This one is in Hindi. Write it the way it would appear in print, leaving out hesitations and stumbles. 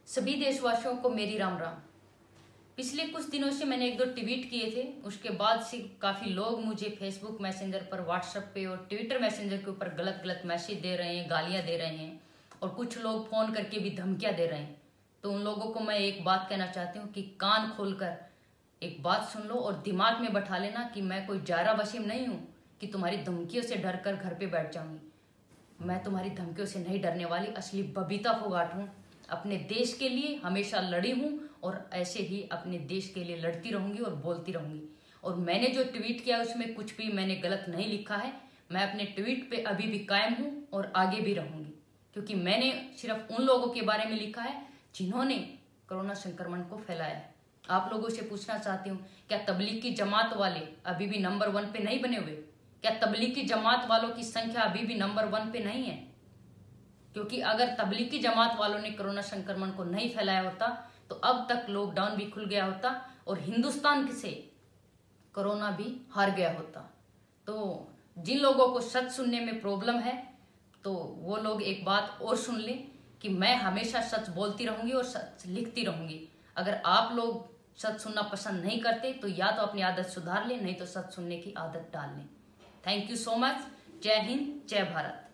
सभी देशवासियों को मेरी राम राम। पिछले कुछ दिनों से मैंने एक दो ट्वीट किए थे, उसके बाद से काफ़ी लोग मुझे फेसबुक मैसेंजर पर, व्हाट्सएप पे और ट्विटर मैसेंजर के ऊपर गलत गलत मैसेज दे रहे हैं, गालियां दे रहे हैं और कुछ लोग फ़ोन करके भी धमकियां दे रहे हैं। तो उन लोगों को मैं एक बात कहना चाहती हूँ कि कान खोलकर एक बात सुन लो और दिमाग में बैठा लेना कि मैं कोई जारा वसीम नहीं हूँ कि तुम्हारी धमकियों से डर कर घर पे बैठ जाऊंगी। मैं तुम्हारी धमकियों से नहीं डरने वाली, असली बबीता फोगाट हूँ। अपने देश के लिए हमेशा लड़ी हूँ और ऐसे ही अपने देश के लिए लड़ती रहूंगी और बोलती रहूंगी। और मैंने जो ट्वीट किया उसमें कुछ भी मैंने गलत नहीं लिखा है। मैं अपने ट्वीट पे अभी भी कायम हूँ और आगे भी रहूंगी, क्योंकि मैंने सिर्फ उन लोगों के बारे में लिखा है जिन्होंने कोरोना संक्रमण को फैलाया है। आप लोगों से पूछना चाहती हूँ, क्या तबलीग की जमात वाले अभी भी नंबर 1 पे नहीं बने हुए? क्या तबलीग की जमात वालों की संख्या अभी भी नंबर 1 पे नहीं है? क्योंकि अगर तबलीग की जमात वालों ने कोरोना संक्रमण को नहीं फैलाया होता तो अब तक लॉकडाउन भी खुल गया होता और हिंदुस्तान से कोरोना भी हार गया होता। तो जिन लोगों को सच सुनने में प्रॉब्लम है तो वो लोग एक बात और सुन लें कि मैं हमेशा सच बोलती रहूंगी और सच लिखती रहूंगी। अगर आप लोग सच सुनना पसंद नहीं करते तो या तो अपनी आदत सुधार लें, नहीं तो सच सुनने की आदत डाल लें। Thank you so much. Jai Hind, जय भारत।